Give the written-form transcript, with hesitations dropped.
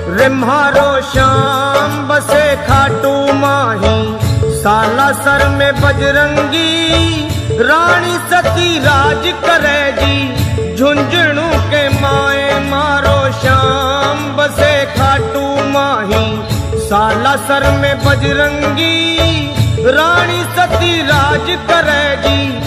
रिम्हारो श्याम बसे खाटू माही, सालासर में बजरंगी, रानी सती राज करेगी झुंझुनू के माए। मारो श्याम बसे खाटू माही, सालासर में बजरंगी, रानी सती राज करेगी